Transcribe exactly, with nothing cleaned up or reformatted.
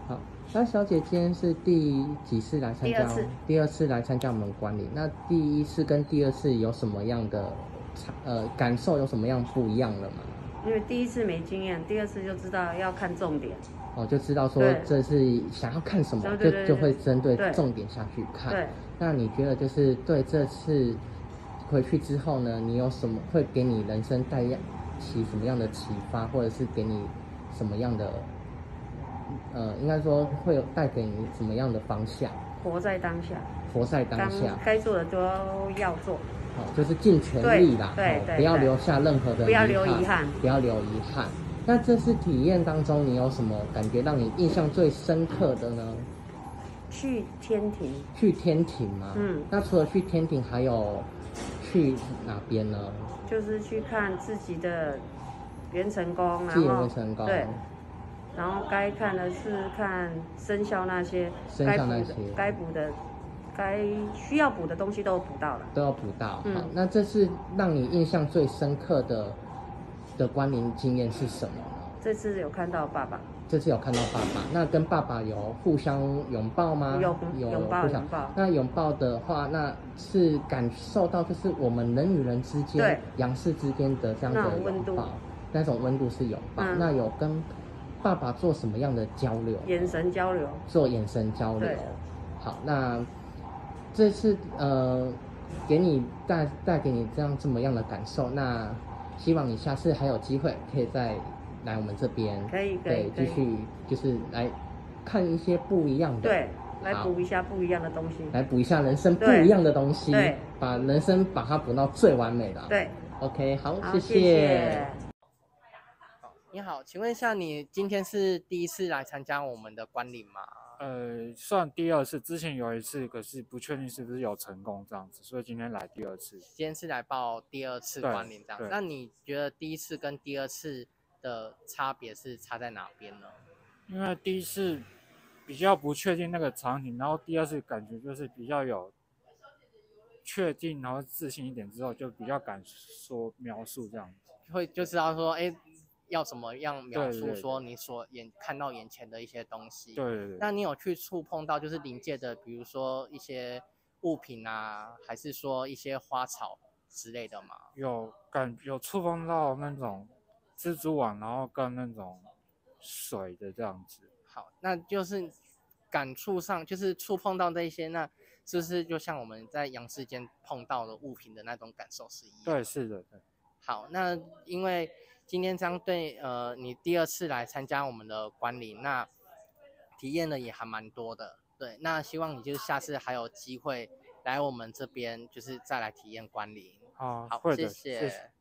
好，那小姐今天是第几次来参加？ 第二次， 第二次来参加我们观礼。那第一次跟第二次有什么样的呃感受？有什么样不一样的吗？ 因为第一次没经验，第二次就知道要看重点。 哦，就知道说这是想要看什么， 对对对对就就会针对对重点下去看。 对。 那你觉得就是对这次回去之后呢，你有什么会给你人生带起什么样的启发，或者是给你什么样的呃，应该说会有带给你什么样的方向？ 活在当下， 活在当下， 该做的都要做。 好、哦，就是尽全力啦， 对 对, 对、哦， 不要留下任何的不要留遗憾， 不要留遗憾。那这次体验当中，你有什么感觉让你印象最深刻的呢？ 去天庭。去天庭吗？嗯。那除了去天庭，还有去哪边呢？ 就是去看自己的元辰宫， 然后元辰宫。 对。然后该看的是看生肖那些， 生肖那些该补的。该需要补的东西都补到了， 都要补到。嗯，好，那这是让你印象最深刻的的观灵经验是什么呢？ 这次有看到爸爸。 这次有看到爸爸，那跟爸爸有互相拥抱吗？ 有有拥抱拥抱。 那拥抱的话，那是感受到就是我们人与人之间、阳世之间的这样的拥抱，那种温度是拥抱。嗯、那有跟爸爸做什么样的交流？ 眼神交流。 做眼神交流。好，那。这次呃，给你带带给你这样这么样的感受，那希望你下次还有机会可以再来我们这边， 可以可以对，继续就是来看一些不一样的， 对，来补一下不一样的东西， 来补一下人生不一样的东西，对，把人生把它补到最完美的， 对 ，OK， 好， 好谢谢。 谢谢你好，请问一下，你今天是第一次来参加我们的观礼吗？ 呃，算第二次，之前有一次，可是不确定是不是有成功这样子，所以今天来第二次。 今天是来报第二次观礼这样，那你觉得第一次跟第二次的差别是差在哪边呢？ 因为第一次比较不确定那个场景，然后第二次感觉就是比较有确定，然后自信一点之后，就比较敢说描述这样子， 会就知道说，哎。要怎么样描述说你所眼看到眼前的一些东西？ 对对对。 那你有去触碰到就是临界的，比如说一些物品啊，还是说一些花草之类的吗？ 有感有触碰到那种蜘蛛网，然后跟那种水的这样子。 好，那就是感触上就是触碰到这些，那是不是就像我们在阳世间碰到的物品的那种感受是一样的？ 对，是的，对。 好，那因为。今天将对呃你第二次来参加我们的观礼，那体验的也还蛮多的，对，那希望你就是下次还有机会来我们这边，就是再来体验观礼。 好， 好，谢谢。 谢谢。